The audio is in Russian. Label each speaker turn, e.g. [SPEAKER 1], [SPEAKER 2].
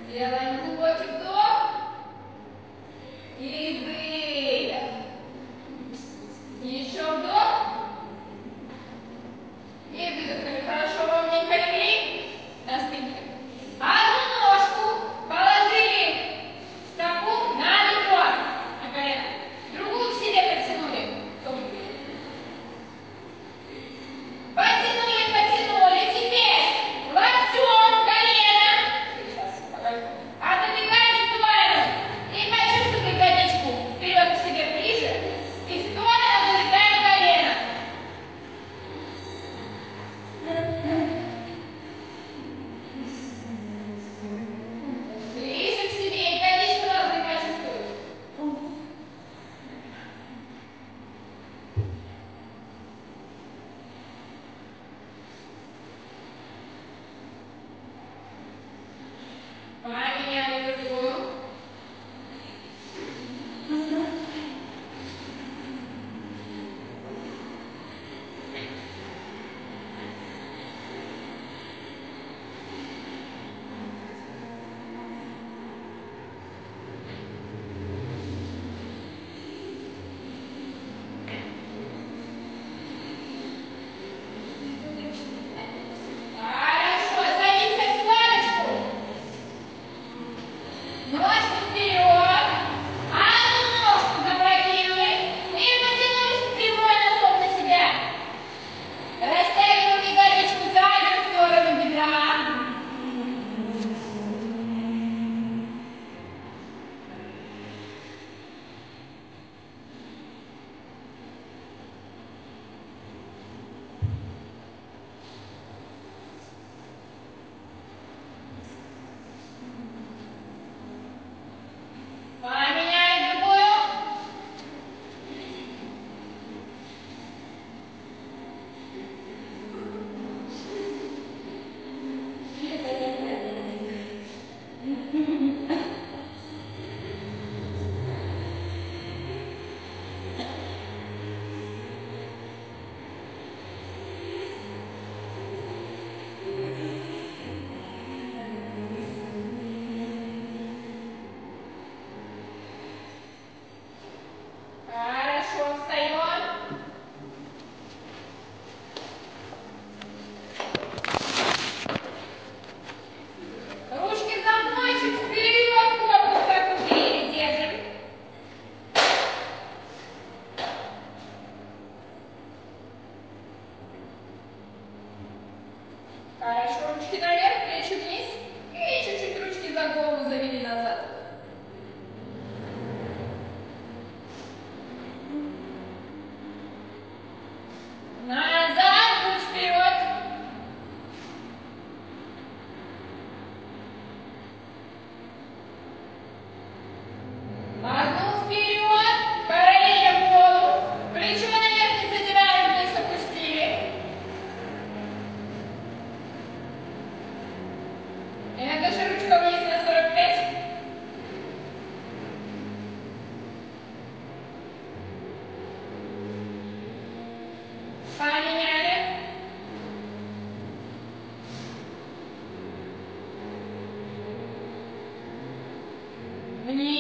[SPEAKER 1] Делаем глубокий вдох и выдох. Еще вдох и выдохнули. Хорошо, ровненько легли на спинке. Одну ножку положили стопу на бедро, на колено. Другую к себе подтянули. Потянули, потянули. Теперь локтем колено. Отодвигаем в сторону. И почувствуй ягодичку. Вперед к себе ближе. И в сторону выдвигаем колено. Ближе к себе. Ягодичку должны почувствовать. Поменяли другую. Хорошо, садимся в складочку. Ножки вперед. Одну ножку запрокинули. И потянулись прямой носок на себя. Растягиваем ягодичку заднюю сторону бедра. Поменяли другую. Хорошо, встаем. Ручки за мной, чуть вперед, корпус как убили, держим. Хорошо, ручки наверх, плечи вниз. И чуть-чуть ручки за голову завели назад. Назад, путь вперед. Одну вперед, параллельно полу. Плечо наверх не задираем, вниз опустили. Иногда же ручка вниз на 45. Поменяли. Вниз.